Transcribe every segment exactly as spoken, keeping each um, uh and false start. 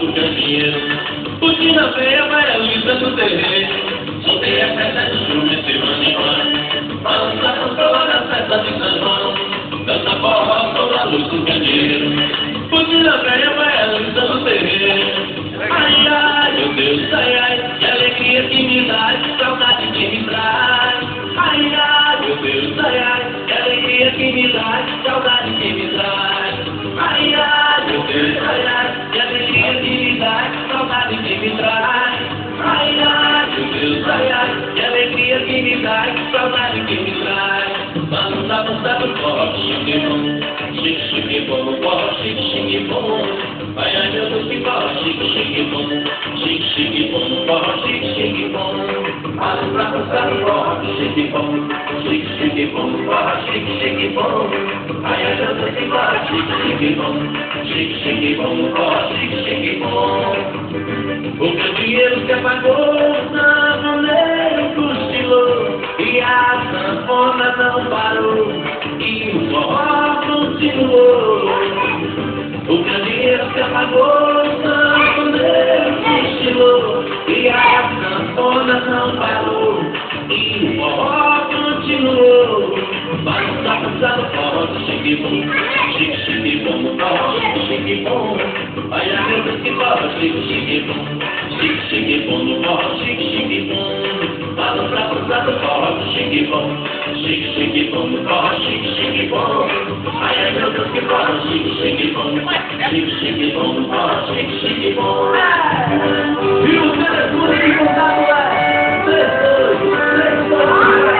do candeeiro. Putina feia, vai lisa do terreiro. Soltei a festa de jumento e manimã. Balança com toda a festa de São João. Dança forró sobre a luz do candeeiro. Putina feia, vai lisa do terreiro. Ai, ai, meu Deus, ai, ai, que alegria que me dá, que saudade que me traz. Ai, ai, meu Deus, ai, ai, que alegria que me dá, que saudade que me traz. Ai, ai, meu Deus, ai, ai, que alegria que me dá, que saudade que me traz. Ai, ai, meu Deus, ai, ai, que alegria que me dá, que saudade que me traz. Balança, balança do forró, chique bom, chique, chique bom, forró, chique, chique bom. Ai, ai, meu Deus, que forró, chique, chique bom, chique, chique bom, forró, chique, chique bom. Balança, balança do forró, chique bom, chique, chique bom, forró, chique, chique bom. Ai, ai, meu Deus, que forró, chique, chique bom, chique, chique bom, forró, chique, chique bom. O candeeiro se apagou, o sanfoneiro cochilou e a sanfona não parou e o forró continuou. O candeeiro se apagou, o sanfoneiro cochilou e a sanfona não parou e o forró continuou. Balança, balança do forró, chique bom, chique, chique bom, forró, chique, chique bom. Ai, ai, meu Deus, que forró, chique, chique bom, chique, chique bom, no forró, chique, chique bom. Balança, balança do forró, chique bom, chique, chique bom, no forró, chique, chique bom. Ai, ai, meu Deus, que forró, chique, chique bom, chique, chique bom, no forró, chique, chique bom. E o telefone que contato é três dois três dois.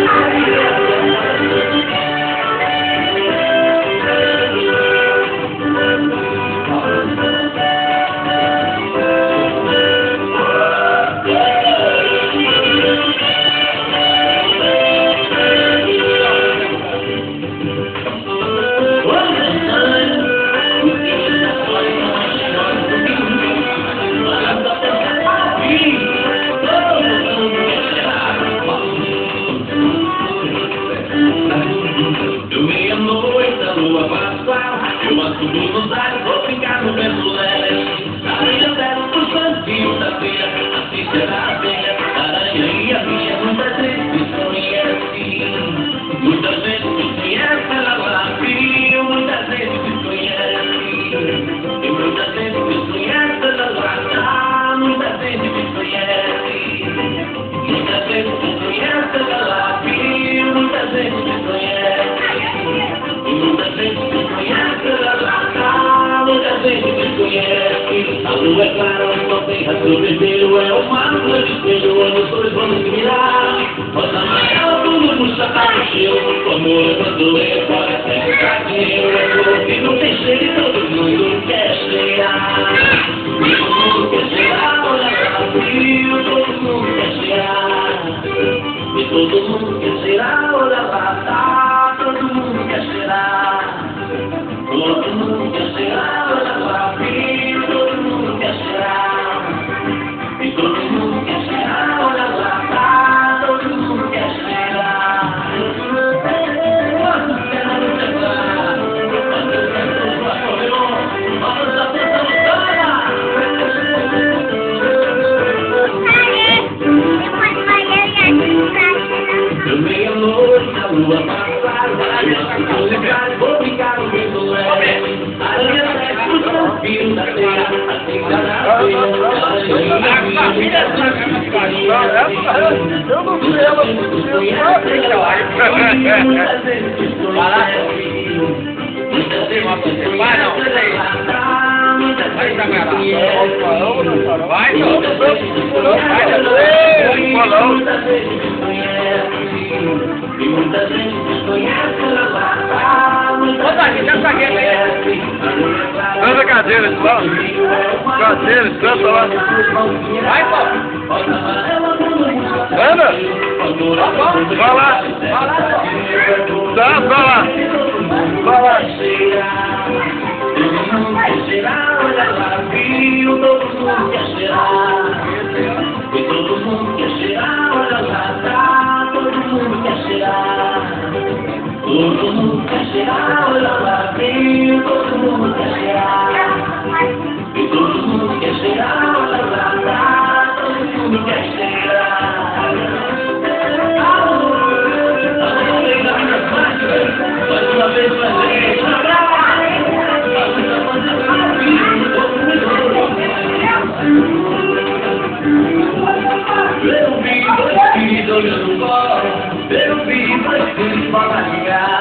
Buenos Aires, vou ficar no Belo Leste. Aranha zero pro santinho da feira, assim será a feira. Aranha e a minha, muita gente me conhece. Muita gente me conhece pela Lapinho, muita gente me conhece. E muita gente me conhece pela Lata, muita gente me conhece. Muita gente me conhece pela Lapinho, muita gente me conhece. E muita gente me conhece pela Lata, muita gente me conhece. A lua é clara, o sol tem rastro vermelho, é o mar no grande espelho, onde os dois vão se mirar. Rosa amarela, tudo puxa para o cheiro, o amor levantou e fora sempre pra dinheiro. É flor que não tem cheiro e todo mundo quer cheirar. Todo mundo quer cheirar, olha lá o rio, todo mundo quer cheirar. E todo mundo quer cheirar, olha lá, tá, todo mundo quer cheirar. Todo mundo quer cheirar, olha lá, rio, todo mundo quer cheirar. E todo mundo quer cheirar, olha lá, tá, todo mundo quer cheirar. Quando será no celular? Quando será no celular? Vamos a pensar no celular. Eu meia-noite, a lua passada, eu lugar, vou brincar no Belo Leste. Aranha sete pro santinho da feira, assim será a feira. Aranha e minha, muita gente me conhece. Eu não sei, ela não conhece pela Lapinho, muita gente me conhece. Muita gente me conhece pela Lata, muita gente me conhece. vai, não. Muita gente me conhece pela Lapinho, muita gente me conhece. E muita gente me conhece pela Lata, muita gente me conhece. Anda cadeira, lá. Cadeira, canta lá. Vai, pô. Anda. Vai lá. Tá, vai lá. Vai lá. Todo mundo quer cheirar, olha lá, viu, todo mundo quer cheirar. E todo mundo quer cheirar, olha lá, tá, todo mundo quer cheirar. Todo mundo quer cheirar, olha lá, viu, todo mundo quer cheirar. E todo mundo quer olhando fora, ver o vivo, as coisas para ligar.